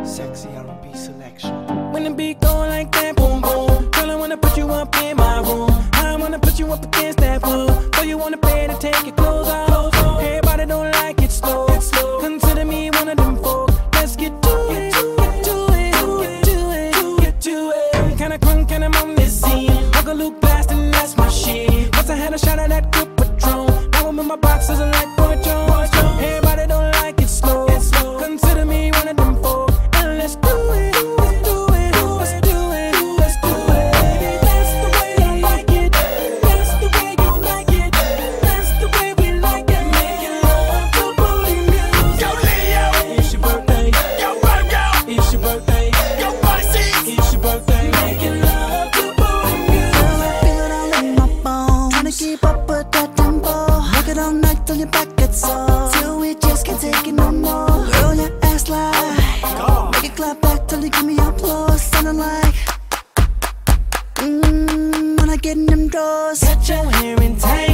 Sexy R&B selection. When the beat go like that, boom boom. Girl, I wanna put you up in my room. I wanna put you up against that wall. So you wanna pay to take your clothes off. Everybody don't like it slow. Consider me one of them folk. Let's get to it, get to it, get to it, get to it. I'm kinda crunk and I'm on this scene. Uncle Luke blasting, that's my shit. Once I had a shot of that good Patron. Now I'm in my boxes and like Boy Jones. Everybody don't like it slow. Consider me one of them folk. And let's do it, let's do it, let's do it, let's do it. That's the way I like it. That's the way you like it. That's the way we like it. Making love to booty music. Yo, Leo, It's your birthday. yo, Virgo, It's your birthday. yo, Pisces. It's your birthday. Making love to booty music. Girl, I feel it all in my bones. Tryna keep up with that tempo. Work it all night till your back gets sore. Till we just can't take it no more. Girl, your ass like make it clap back till you give me applause. Sounding like when I get in them doors. Got your hair in tight.